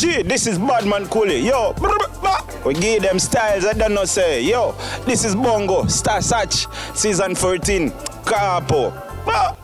G, this is Badman Kully. Yo, we give them styles, I don't know say. Yo, this is BongoStarSearch, season 14. Capo.